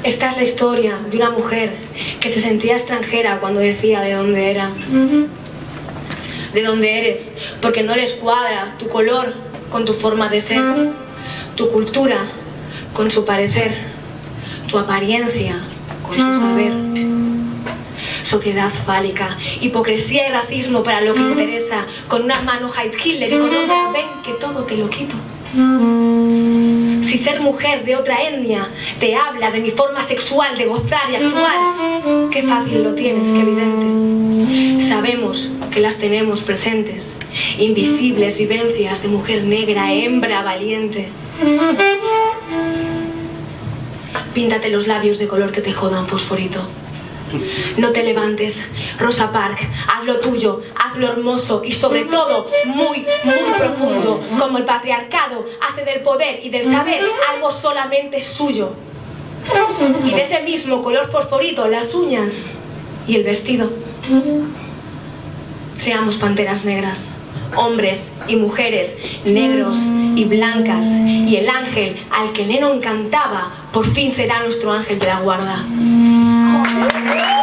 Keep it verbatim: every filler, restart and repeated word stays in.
Esta es la historia de una mujer que se sentía extranjera cuando decía de dónde era. De dónde eres, porque no les cuadra tu color con tu forma de ser, tu cultura con su parecer, tu apariencia con su saber. Sociedad fálica, hipocresía y racismo para lo que interesa, con una mano Heil Hitler y con otra ven que todo te lo quito. Si ser mujer de otra etnia te habla de mi forma sexual de gozar y actuar, qué fácil lo tienes, qué evidente. Sabemos que las tenemos presentes, invisibles vivencias de mujer negra, hembra valiente. Píntate los labios de color que te jodan, fosforito. No te levantes, Rosa Parks, haz lo tuyo, haz lo hermoso y sobre todo muy, muy profundo, como el patriarcado hace del poder y del saber algo solamente suyo. Y de ese mismo color fosforito las uñas y el vestido. Seamos panteras negras, hombres y mujeres, negros y blancas, y el ángel al que Lennon cantaba por fin será nuestro ángel de la guarda.